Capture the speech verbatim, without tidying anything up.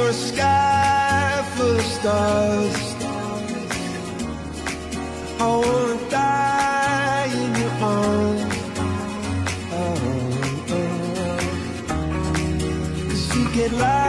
a sky full of stars. I wanna die in your arms. Oh, oh. 'Cause you get lost